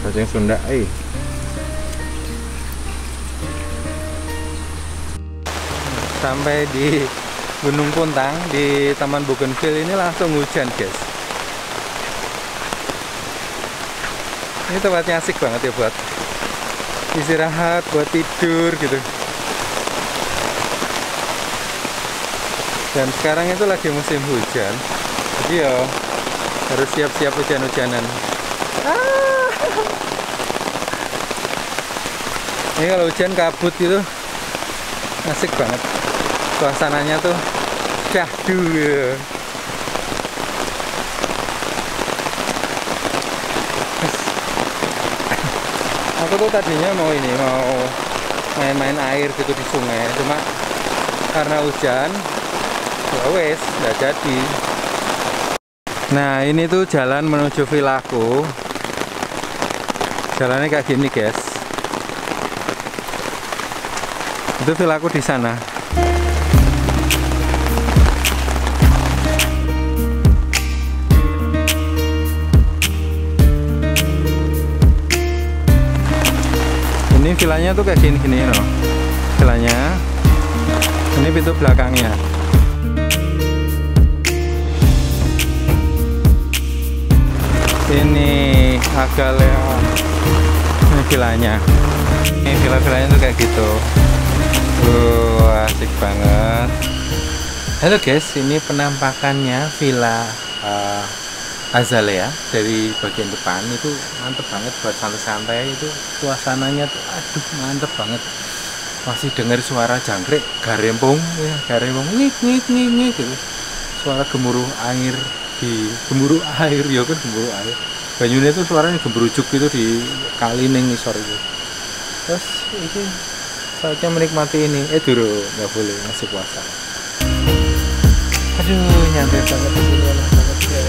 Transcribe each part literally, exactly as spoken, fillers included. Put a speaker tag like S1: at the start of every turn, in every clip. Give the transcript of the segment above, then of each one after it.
S1: Bahasa Sunda, eh. Sampai di Gunung Puntang di Taman Bougainville ini langsung hujan, guys. Ini tempatnya asik banget ya buat istirahat, buat tidur gitu. Dan sekarang itu lagi musim hujan, jadi ya harus siap-siap hujan-hujanan. Ah. Ini kalau hujan kabut gitu asik banget. Suasananya tuh syahdu ya. Aku tuh tadinya mau ini mau main-main air gitu di sungai, cuma karena hujan ya wes nggak jadi. Nah ini tuh jalan menuju villaku. Jalannya kayak gini, guys. Itu villaku di sana. Ini villanya tuh kayak gini-gini loh. Villanya. Ini pintu belakangnya. Ini agak lewat. Ini villanya. Ini villa-villanya tuh kayak gitu. Wah, asik banget. Halo guys, ini penampakannya villa uh, Azalea dari bagian depan. Itu mantep banget buat santai-santai. Itu suasananya tuh aduh mantep banget. Masih dengar suara jangkrik garempung ya, garempung ngik ngik ngik ngik gitu. Suara gemuruh air di gemuruh air ya kan, gemuruh air. Banyunya itu suaranya gemerujuk gitu di kali ning ngisor itu. Terus ini saatnya menikmati ini. Eh dulu nggak boleh, masih puasa. Aduh nyantai banget di sini, enak banget ya.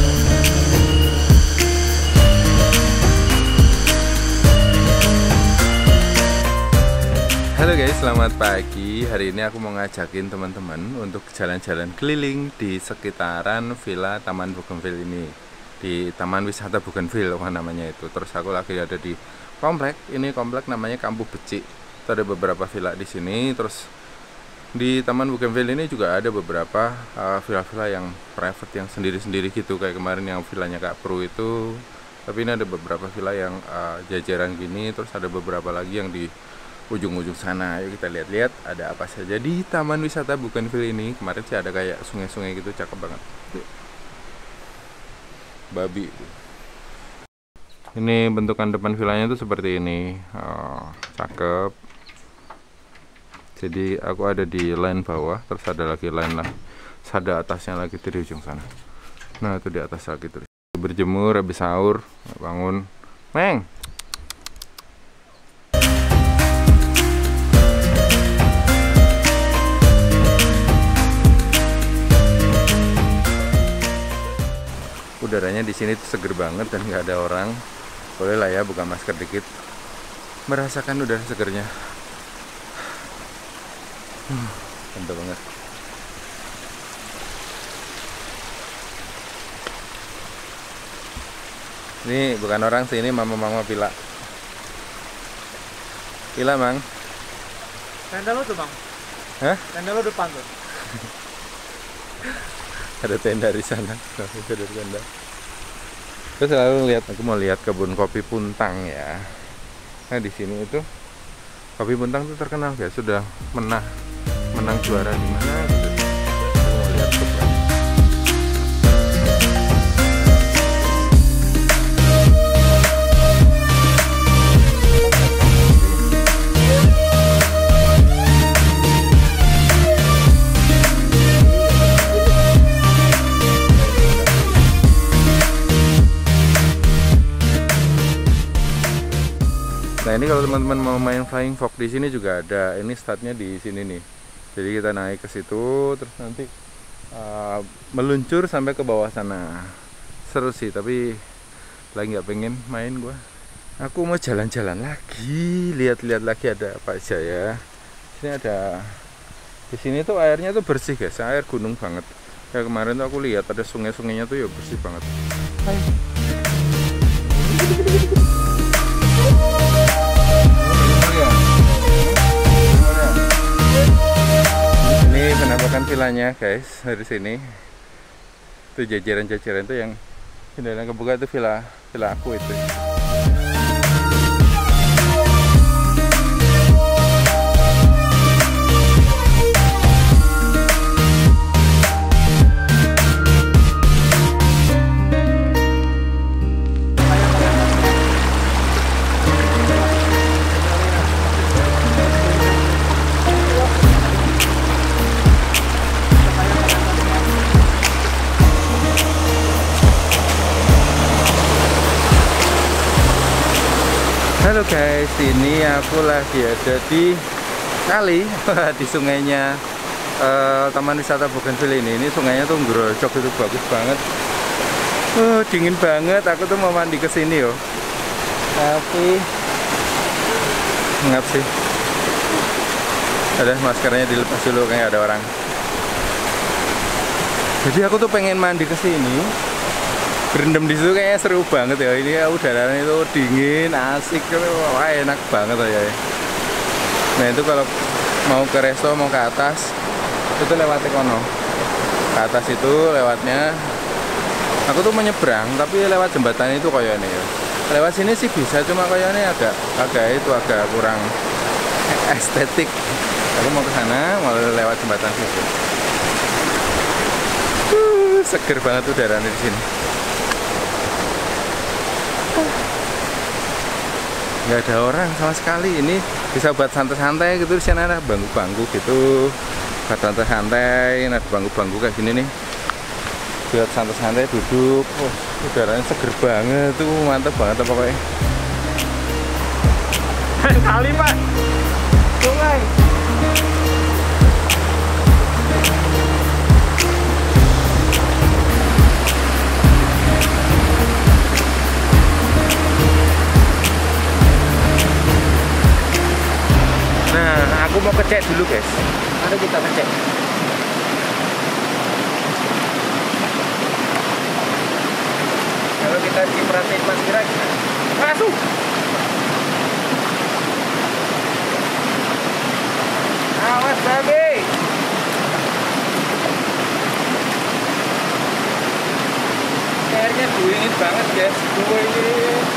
S1: Halo guys, selamat pagi. Hari ini aku mau ngajakin teman-teman untuk jalan-jalan keliling di sekitaran Villa Taman Bougainville ini, di Taman Wisata Bougainville namanya itu. Terus aku lagi ada di komplek ini, komplek namanya Kampung Becik. Itu ada beberapa villa di sini. Terus di Taman Bougainville ini juga ada beberapa villa-villa uh, yang private, yang sendiri-sendiri gitu, kayak kemarin yang villanya Kak Pru itu. Tapi ini ada beberapa villa yang uh, jajaran gini. Terus ada beberapa lagi yang di ujung-ujung sana. Yuk kita lihat-lihat ada apa saja di Taman Wisata Bougainville ini. Kemarin sih ada kayak sungai-sungai gitu, cakep banget. Babi. Ini bentukan depan villanya tuh seperti ini. Oh, cakep. Jadi aku ada di line bawah, terus ada lagi line lah. Ada atasnya lagi di ujung sana. Nah itu di atas lagi terus. Berjemur habis sahur, bangun. Meng. Udaranya di sini tuh seger banget dan nggak ada orang. Boleh lah ya buka masker dikit, merasakan udara segernya. Hmm, mantap banget. Ini bukan orang sih, ini mama-mama villa. Villa mang.
S2: Tenda lo tuh bang.
S1: Hah?
S2: Tenda lo depan tuh.
S1: Ada tenda di sana. Itu ada tenda. Terus selalu lihat, aku mau lihat kebun kopi Puntang ya. Nah di sini itu kopi Puntang itu terkenal ya, sudah menang menang juara di mana gitu. Aku mau lihat kebun. Nah ini kalau teman-teman mau main flying fox di sini juga ada. Ini startnya di sini nih. Jadi kita naik ke situ, terus nanti uh, meluncur sampai ke bawah sana. Seru sih, tapi lagi nggak pengen main gua. Aku mau jalan-jalan lagi, lihat-lihat lagi ada apa aja ya. Sini ada, di sini tuh airnya tuh bersih guys, air gunung banget. Kayak kemarin tuh aku lihat ada sungai-sungainya tuh ya bersih banget. Hai. villa-villanya guys dari sini. Itu jajaran-jajaran itu yang jendela kebuka itu villa villa aku itu. Halo guys, ini aku lagi ada di kali di sungainya uh, Taman Wisata Bougainville ini. Ini sungainya tuh ngerojok, itu bagus banget. Uh, dingin banget. Aku tuh mau mandi ke sini yo. Tapi ngap sih. Ada maskernya dilepas dulu, kayak ada orang. Jadi aku tuh pengen mandi ke sini. Berendam di situ kayaknya seru banget ya. Ini ya, udaranya itu dingin, asik, wah enak banget ya. Nah itu kalau mau ke resto, mau ke atas, itu lewat kono. Ke atas itu lewatnya, aku tuh menyeberang, tapi lewat jembatan itu kayaknya ya. Lewat sini sih bisa, cuma kayaknya agak, agak itu agak kurang estetik. Aku mau ke sana, mau lewat jembatan situ. Uh, seger banget udaranya di sini. Nggak ada orang sama sekali. Ini bisa buat santai-santai gitu. Di sana ada bangku-bangku gitu buat santai-santai. Ada bangku-bangku kayak gini nih buat santai-santai duduk. Oh, udaranya seger banget tuh, mantap banget pokoknya.
S2: Kali pak, sungai.
S1: Aku mau ngecek dulu guys.
S2: Mari kita ngecek.
S1: Kalau kita diperhatiin Mas Kira gimana? Masuk. Awas babi. Airnya dingin banget guys. Dua ini.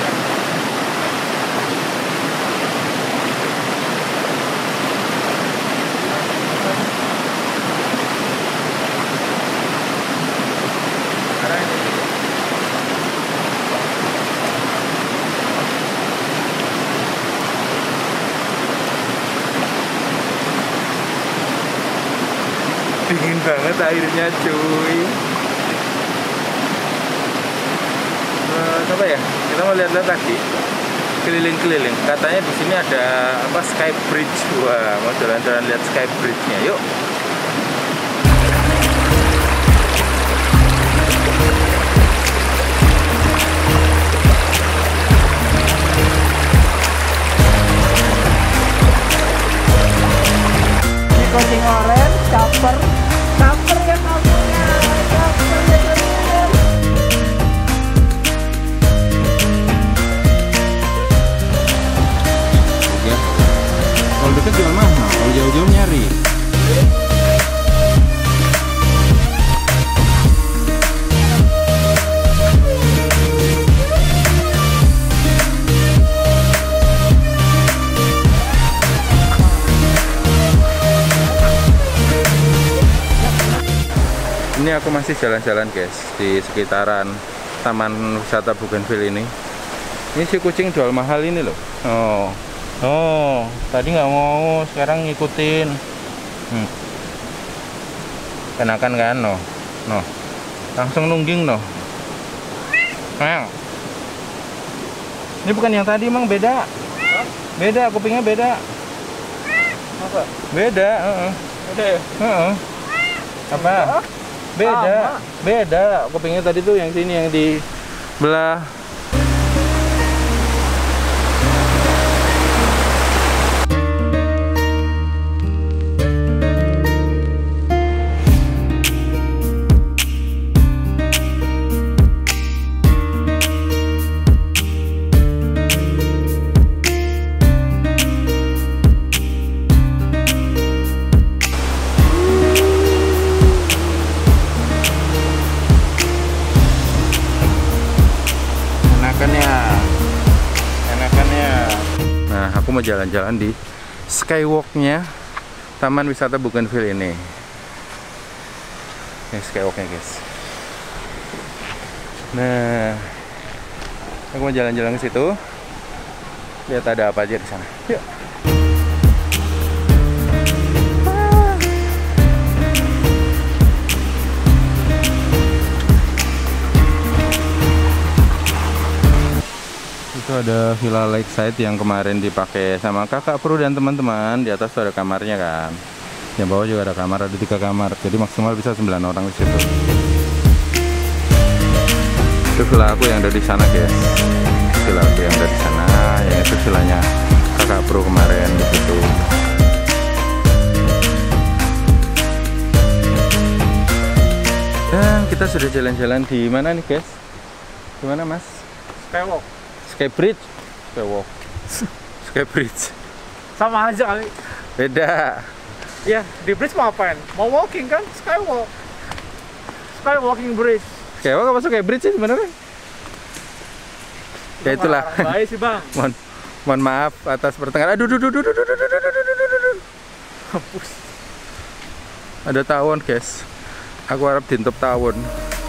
S1: Dingin banget airnya cuy. Uh, coba ya, kita mau lihat-lihat lagi keliling-keliling. Katanya di sini ada apa, Sky Bridge. Wah, mau jalan-jalan lihat Sky Bridge-nya. Yuk.
S2: Ini kucing oren, caper. Caper yang namanya, caper yang namanya.
S1: Ya. Kalau deket jual mahal, kalau jauh-jauh nyari. Ini aku masih jalan-jalan guys di sekitaran Taman Wisata Bougainville ini. Ini si kucing jual mahal ini loh. Oh, oh, tadi nggak mau, sekarang ngikutin. Hmm. Kenakan kan, no, no, langsung nungging no. Nah. Ini bukan yang tadi, emang beda. Beda, kupingnya beda.
S2: Apa?
S1: Beda. Uh-uh.
S2: Beda ya?
S1: Uh-uh. Apa? Beda, beda. Kupingnya tadi tuh yang sini, yang di belah. enakannya, enakannya. Nah, aku mau jalan-jalan di skywalknya Taman Wisata Bougainville ini. Ini skywalknya guys. Nah, aku mau jalan-jalan ke situ. Lihat ada apa aja di sana. Yuk. Itu ada Villa Lakeside yang kemarin dipakai sama kakak Pru dan teman-teman. Di atas tuh ada kamarnya kan. Yang bawah juga ada kamar, ada tiga kamar. Jadi maksimal bisa sembilan orang di situ. Itu villa aku yang ada di sana guys. Villa aku yang ada di sana. Yang itu villanya kakak Pru kemarin di situ. Dan kita sudah jalan-jalan di mana nih guys? Di mana mas?
S2: Skywalk.
S1: Skybridge, Skywalk, Skybridge.
S2: Sama aja kali.
S1: Beda.
S2: Ya, di bridge mau apain? Mau walking kan? Skywalk. Skywalking bridge.
S1: Skywalk apa Skybridge sih sebenarnya? Ya itulah.
S2: Baik sih bang.
S1: mohon, mohon maaf atas pertengahan. Aduh, aduh, aduh, aduh, aduh, aduh, aduh, aduh, aduh, aduh.
S2: Hapus.
S1: Ada tawon guys. Aku harap dintop tawon.